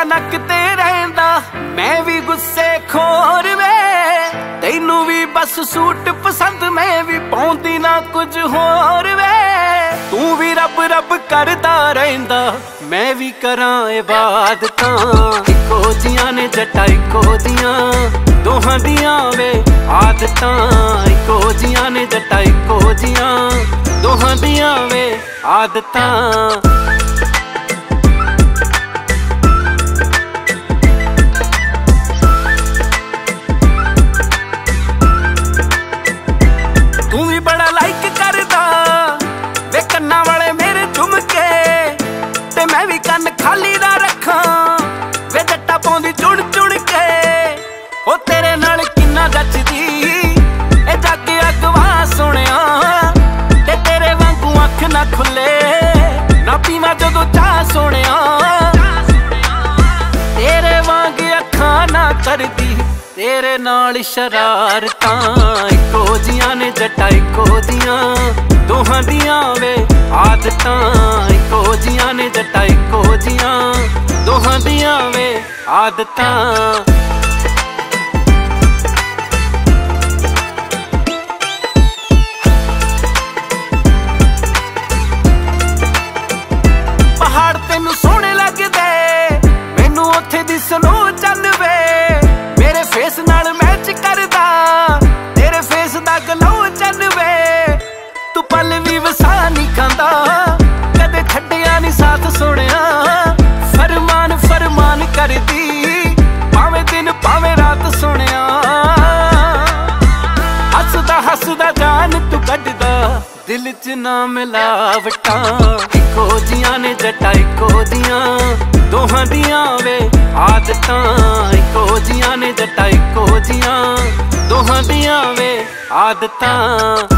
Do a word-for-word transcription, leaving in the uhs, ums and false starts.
नक ते रहिंदा मैं भी गुस्से खोर वे तैनू भी बस सूट पसंद मैं भी पाउंदी ना कुछ होर वे तू भी रब रब करदा रहिंदा मैं भी करां इबादतां इको जियां ने जट्टा इको दियां दोहां दियां वे आदतां इको जियां ने जट्टा इको जियां दोहां दियां वे आदतां तू भी बड़ा लाइक करदा वे कन्ना वाले मेरे झुमके ते मैं भी कन्न खाली ना रखा वे जट्टा पाउंदी चुन चुन के ओ तेरे नाल किन्ना जचदी ए जग अगवा सुनिया ते तेरे वांगू अख ना खुले ना पीवा जदों चाह सुनिया तेरे वांग अखां ना करदी तेरे नाल शरारतां इको जियां ने जट्टा इको दियां दोहां दियां वे आदतां इको जियां ने जट्टा इको जियां दोहां दियां वे आदतां पहाड़ तेनू सोहणे लगदे मैनू उत्थे दी स्नो चन वे मेरे फेस नाल मैच करदा तेरे फेस दा गलो चन वे तू पल भी वसा नहीं खांदा कदे छड्डिया नहीं साथ सुनिया फरमान फरमान करदी भावें दिन भावें रात सुनिया हसदा हसदा जान तू कढदा दिल च ना मिलावटां इको जियां ने जट्टा इको दियां दोहां दियां वे आदतां इको जियां ने जट्टा इको जियां दोहां दियां वे आदतां।